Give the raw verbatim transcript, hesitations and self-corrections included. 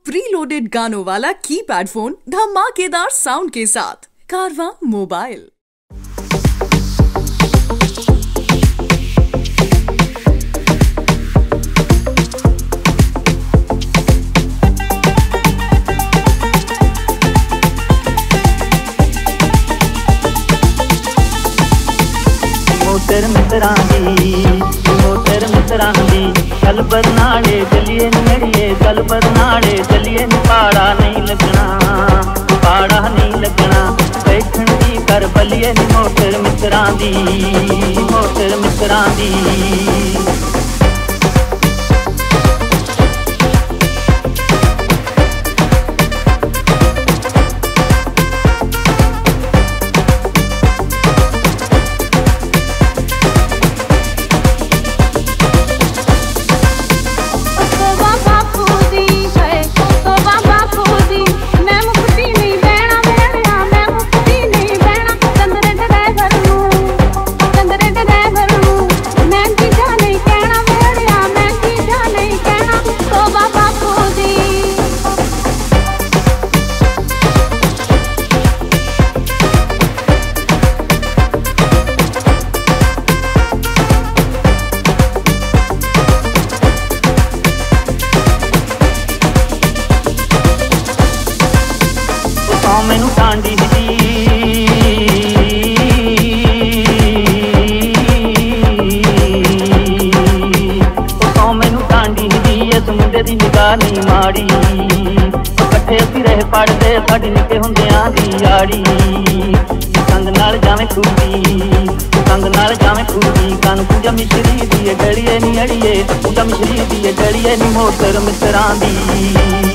Pre loaded गानों वाला keypad phone धमाकेदार साउंड के साथ कारवां मोबाइल। मोटर मित्रां दी मोटर मित्रां दी चल बरनाड़े चलिए नड़िए चल बरनाड़े चलिए पाड़ा नहीं लगना पाड़ा नहीं लगना बैठन दी कर बलिए मोटर मित्रां दी मोटर मित्रां दी। मैनू टांडी दी मैनू टांडी दी इस मुंडे दी निगाह नहीं माड़ी कट्ठे असीं रह पढ़दे साडी निक्के हुंदियां दी याड़ी संग नाल जावें खूबी संग नाल जावें खूबी कान पूजा मिश्री दी डलिए नी अड़िए पूजा मिश्री दी डलिए नी मोटर मित्रां दी।